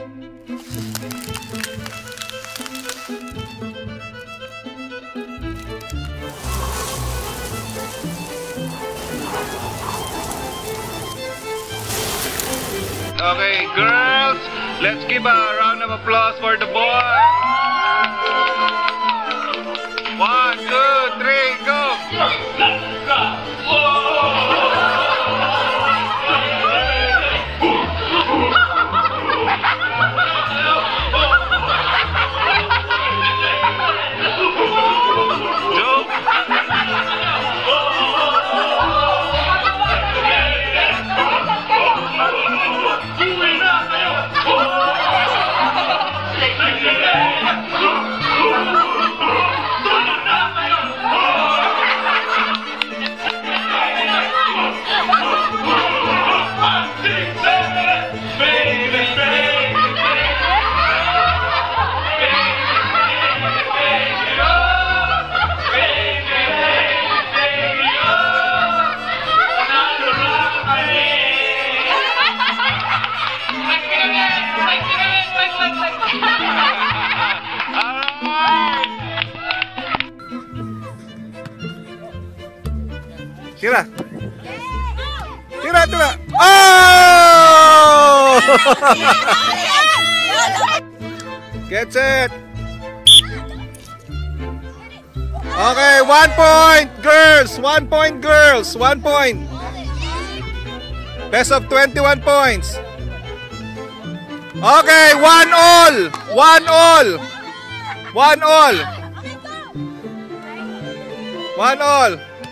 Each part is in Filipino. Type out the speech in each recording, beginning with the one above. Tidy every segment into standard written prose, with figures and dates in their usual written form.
Okay, girls, let's give a round of applause for the boy. 1, 2, 3, go! Tira. Tira, tira. Oh! Get set. Okay, 1 point, girls. 1 point, girls. 1 point. Best of 21 points. Okay, 1 all. 1 all. 1 all. 1 all.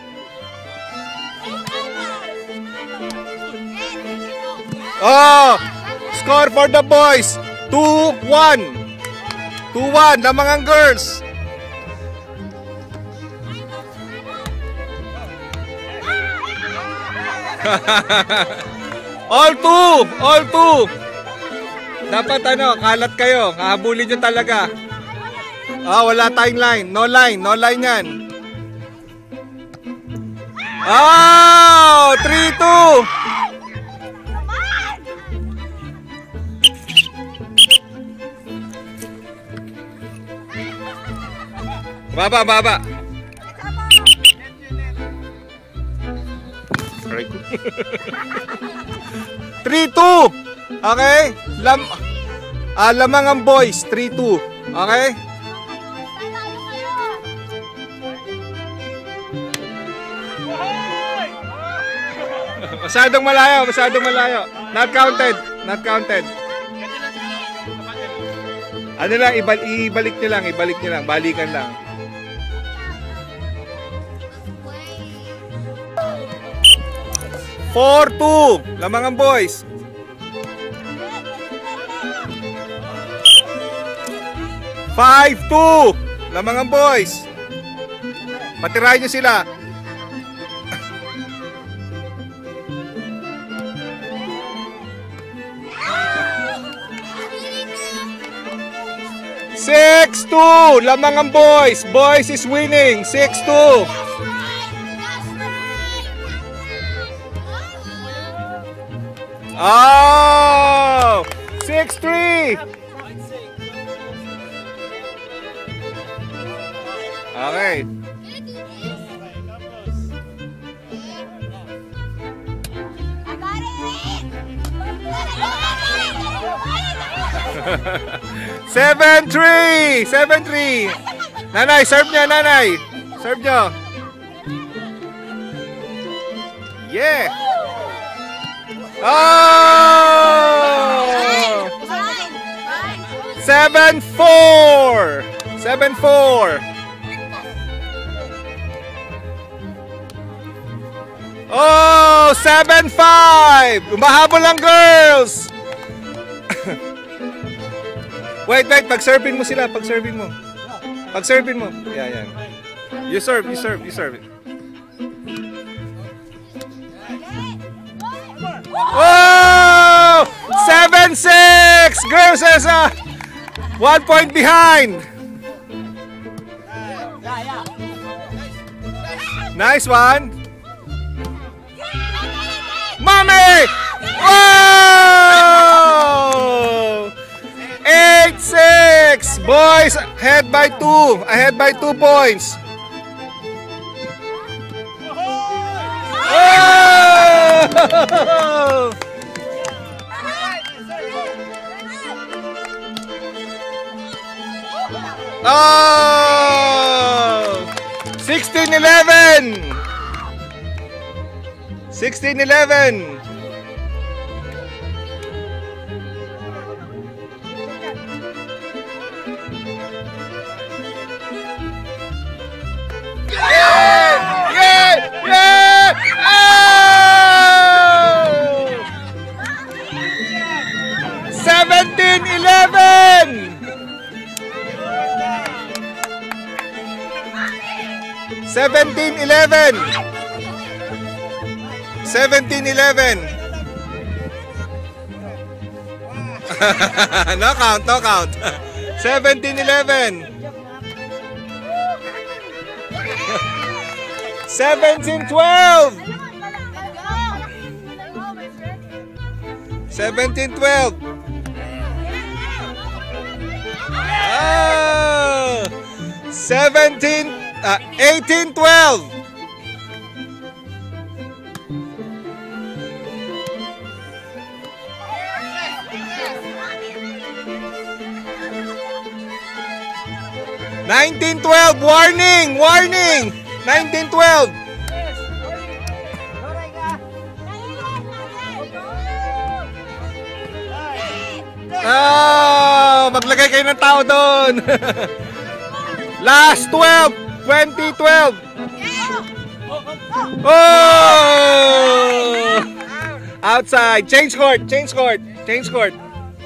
Oh, score for the boys. 2-1. 2-1 lamang ang girls. All two. All two. Dapat ano, kalat kayo. Kahabulin nyo talaga. Ah, wala tayong line. No line. No line yan. Oh, 3-2. Baba, baba. 3-2. Okay? Lamang ang boys. 3-2. Okay? Masyadong malayo, masyadong malayo. Not counted. Not counted. Ano lang, ibalik nyo lang, ibalik nyo lang. Balikan lang. 4-2. Lamang ang boys. 5-2. Lamang ang boys. Patirahin nyo sila. 6-2. Lamang ang boys. Boys is winning. 6-2. Oh! 6-3. Okay. I got it. 7-3. 7-3. Nanay, serve niya, nanay. Serve niyo. Yeah. Oh! 7-4. 7-4. Oh, 7-5. Umahabol ang girls. Wait, pag-serving mo sila, pag-serving mo. Pag-serving mo. Yeah, yeah. You serve, you serve, you serve it. Oh! 7-6! Girls has a 1 point behind. Nice one. Mommy! Oh! Boys, ahead by 2. Ahead by 2 points. Oh! Oh! 16-11. 16-11. Yeah! Yeah! Yeah! Oh! 17-11. 17-11. 17-11. No count, no count. 17-11. 17-12. 17-12. Oh! 18-12. 19-12. Warning! Warning! 19-12. Maglagay kayo ng tao doon. Last 12. 20-12. Oh! Outside. Change court. Change court. Change court.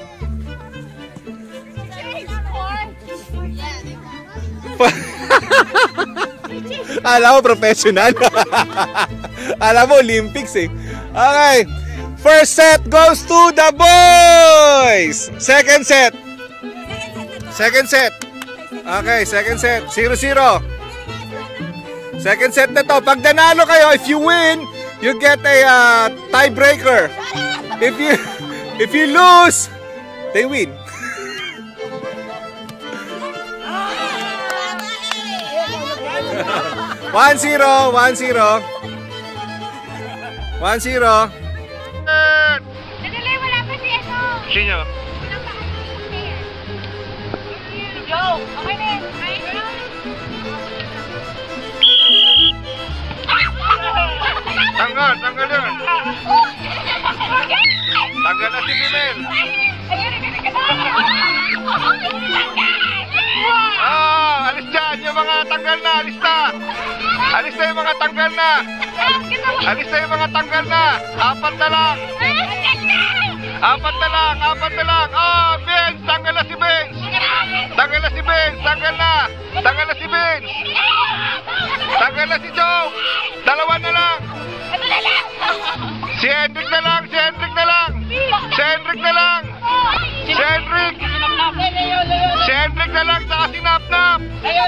Alam mo, professional. Alam mo, Olympics eh. Okay. First set goes to the boys. Second set. Second set. Okay, second set. 0-0. Second set na to. Pag nanalo kayo, if you win, you get a tiebreaker. If you lose, they win. 1-0, 1-0. 1-0. Nadali, wala pa si ano. Sino? Joe, okay na yun. Tanggal, tanggal yun. Tanggal na si Mimel. Alis dyan. Yung mga tanggal na, alis na. Alis na yung mga tanggal na. Alis na yung mga tanggal na. Apat na lang. Apat na lang, apat na lang. Oh, Vince, tanggal na si Vince. Tanggal na si Vince, tanggal na. Tanggal na si Vince. Tanggal na si Joe. Dalawa na lang. Si Hendrik na lang, si Hendrik na lang. Si Hendrik na lang. Si Hendrik. Si Hendrik na lang, saka si Napnap.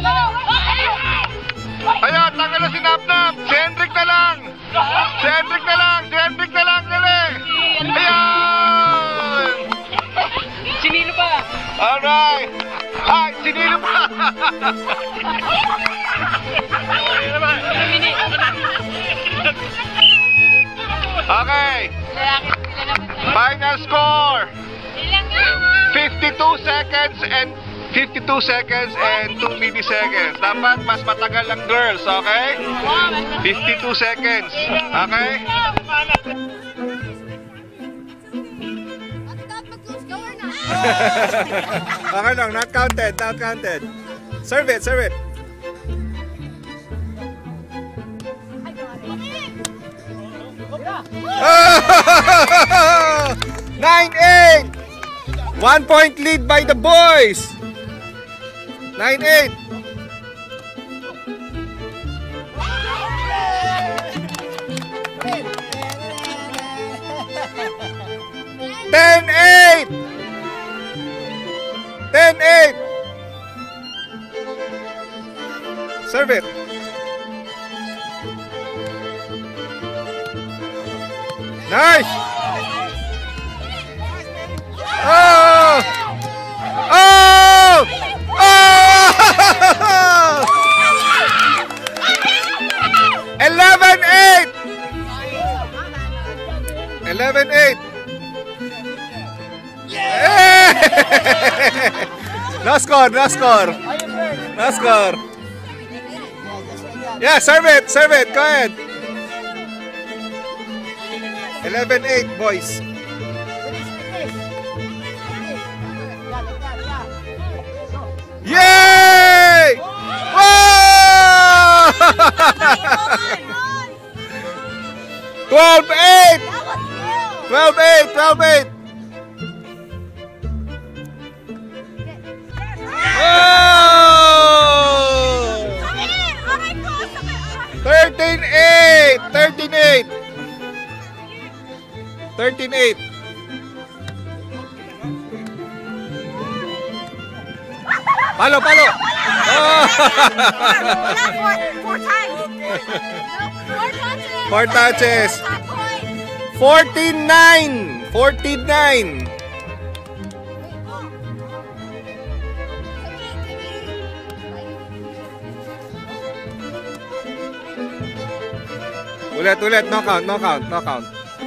Ayan, tanggal na si Napnap. Si Hendrik na lang. Si Hendrik na lang, si Hendrik na lang. Dali. Ayan. Sinilo pa. Alright. Ay, sinilo pa. Okay. Final score. 52 seconds and 2 milliseconds. Dapat mas matagal ang girls, okay? 52 seconds. Okay? Okay lang, not counted, not counted. Serve it, serve it. Oh! 9-8. 1 point lead by the boys. 9-8. Ten-8. 10-8. Serve it. Nice. Oh! Oh! Oh! No score, no score. No score. Yeah, serve it, go ahead. 11-8, boys. Yay! Whoa! 12-8! 12-8, 12-8. Oh! 13-8! 13-8! 13-8! Palo, palo! Oh! Four touches! 49! 49! Ulit, no count, no count, no count.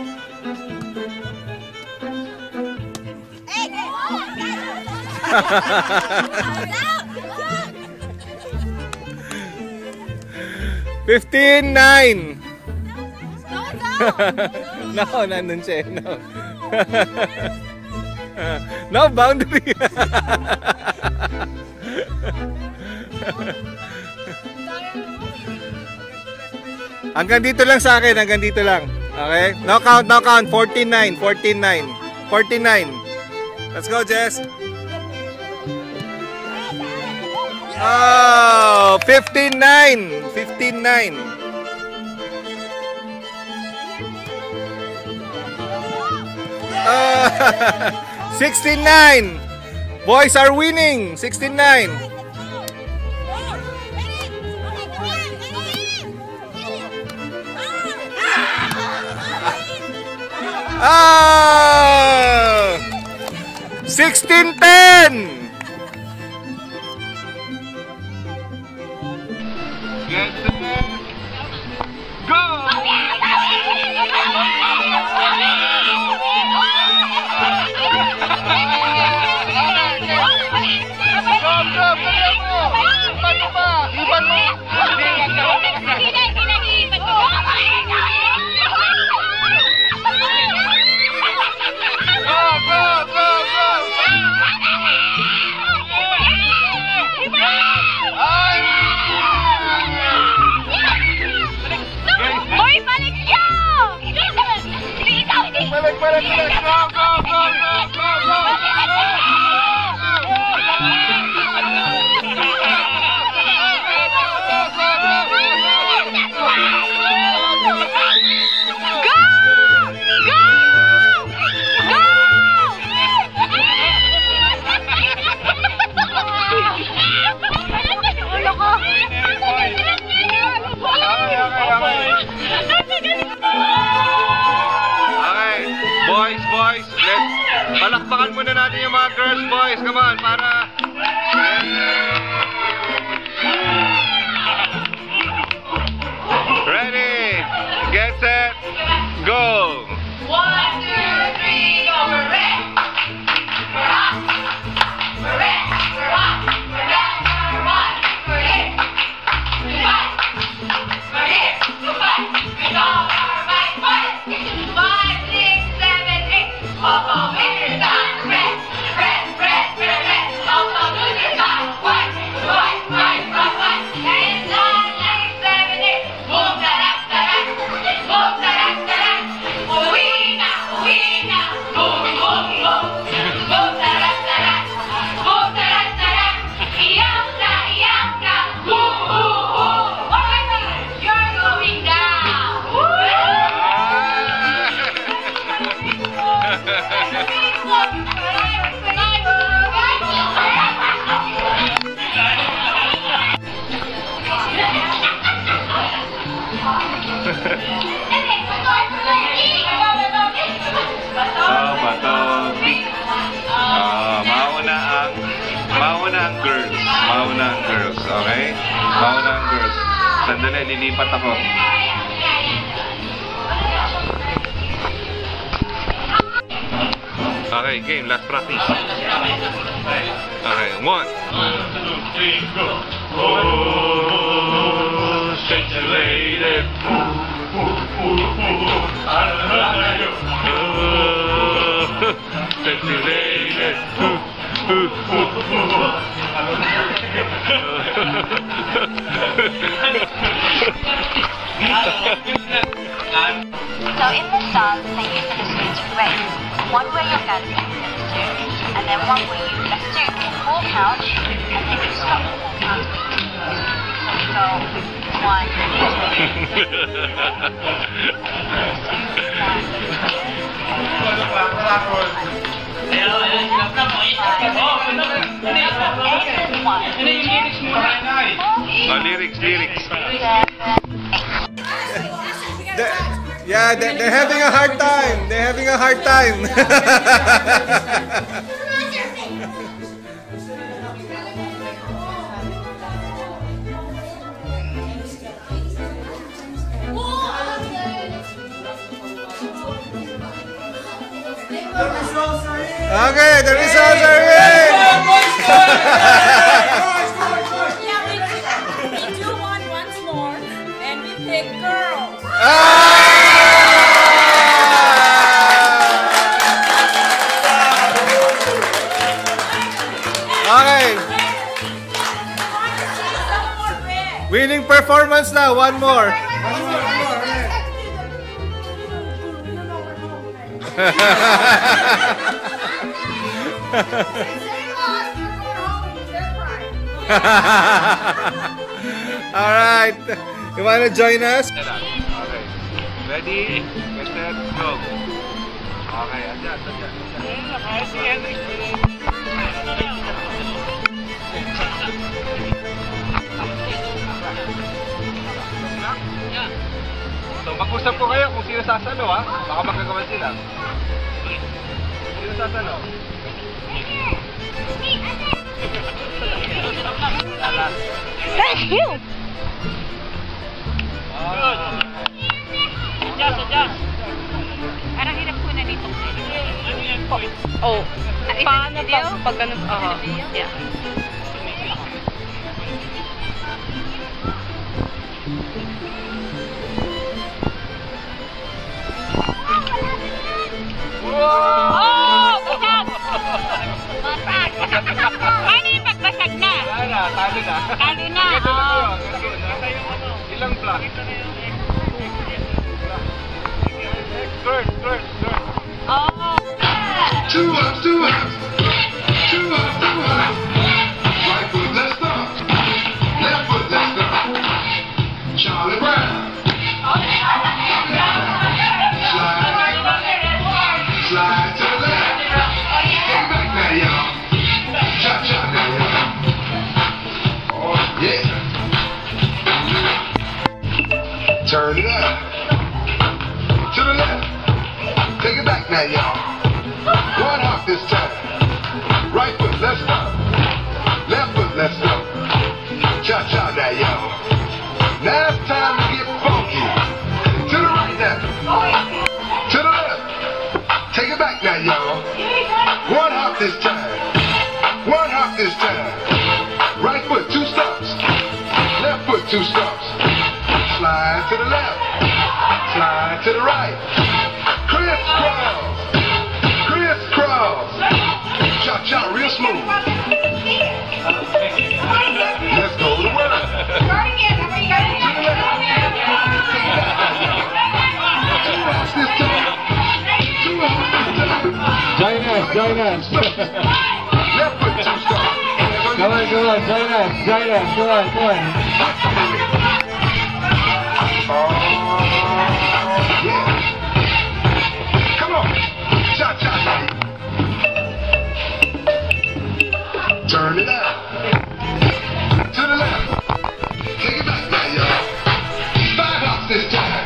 $15-9. No, nandun siya. No. No boundary. Hanggang dito lang sa akin, hanggang dito lang. Okay? No count, no count. 14-9, 14-9. 49. Let's go, Jess. Oh, 15-9. 15-9. 16-9. Boys are winning. 16-9. Ah! 16-10. Get set, go! Iban mo! Balik! Go! Boys, palakpakan muna natin yung mga girls, boys. Come on, para... Ready, get set, go! 1, 2, 3, go! Mauna ang girls, okay? Mauna ang girls. Sandali, lilipat ako. Okay, game. Last practice. Okay, 1, 2, 3, go. Oh, situated. Situated. So in the song, they use the streets to race. One where you're dancing, that's 2. And then one where you, that's 2, full count, and then you stop the full count. So we go 1, 2, 3, 4, 5, 6, 7, 8, 1. Lyrics. Yeah, they're having a hard time. They're having a hard time. Okay, the results are in. We do one once more, and we pick girls. Okay. Winning performance now. One more. All right. You want to join us? Okay. Ready? Get set, go. Okay, adjust. So, mag-usap po kayo kung sino sasalo, ha? Baka magkagawan sila. Sino sasalo? Thank you! Adjust. Parang hirap ko na dito. Oh, paano pag ganun? Yeah. Oh! Basag! Paano yung pagbasag na? Wala na, talo na. Talo na, Ganito na oh. kayo. Ilang block? Skirt. Oh! 2 up. Right foot, let's stop. Left foot, let's stop. Charlie Brown. Slide to the left. Get back now, y'all. Cha-cha now, y'all. Oh, yeah. Turn it up. To the left. Take it back now, y'all. One hop this time. Right foot, let's stop. Left foot, let's stop. Cha-cha now, y'all. Now it's time to get funky. To the right now. To the left. Take it back now, y'all. One hop this time. Right foot, 2 stops. Left foot, 2 stops. Slide to the left. Slide to the right. Crisscross. Cha-cha real smooth. Let's go to work. Join us. Left foot, 2 stops. Come on, join us. Yeah. Come on. Cha-cha. Turn it out. To the left. Take it back now, y'all. 5 hops this time.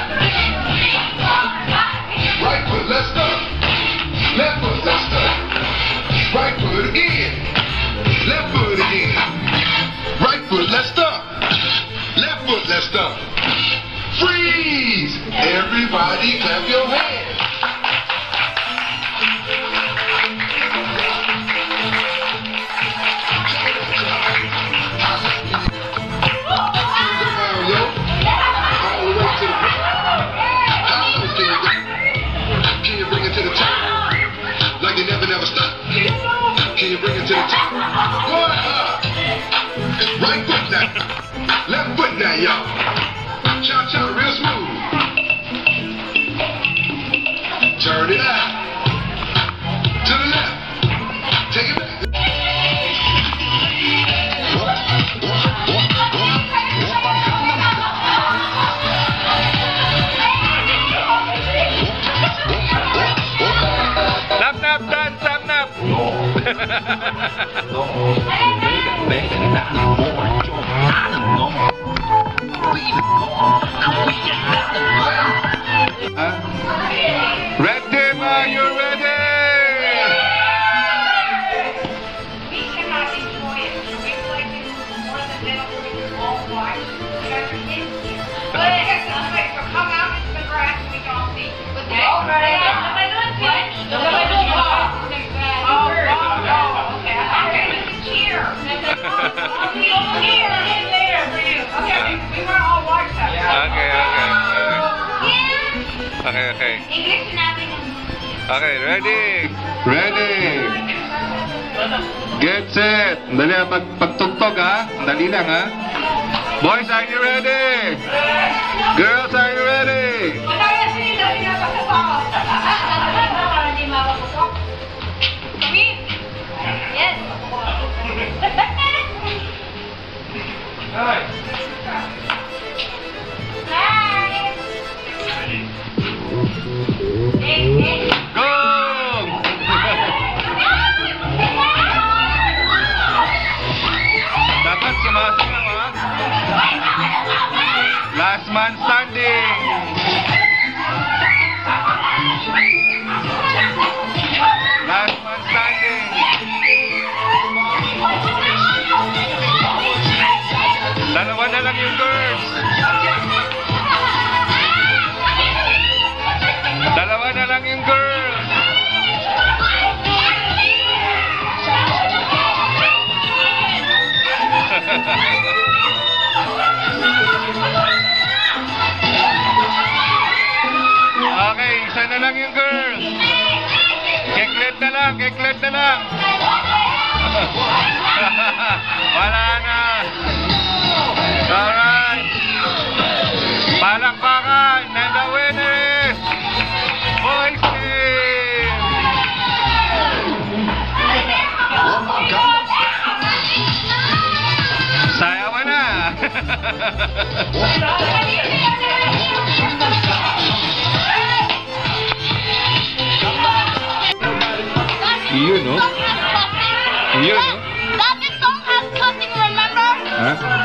Right foot, let's stop. Left foot, let's stop. Right foot again. Left foot again. Right foot, let's stop. Left foot, let's stop. Freeze! Everybody clap your hands. Red team, are you ready? We cannot enjoy it. We play this more than they'll do all white. But come out into the grass and we can all see. Okay? Oh, okay. Cheer. Okay, we want all watch that. Okay. English natin yung Okay, ready? Ready. Get set. Dali pagtugtog ha. Dali lang ha. Boys, are you ready? Girls, are you ready? Yes. Go! Dapat sumasayaw ha. Last man standing. Last man standing. Dalawa na lang yung girls. Dalawa na lang yung girls. Okay, isa na lang yung girls. Keklet na lang, keklet na lang. Wala na. Alright. Palakpakan. And the winner is Boys Team. Sayawan na. Yun, no? Yun, no? That song has cussing, remember? Huh?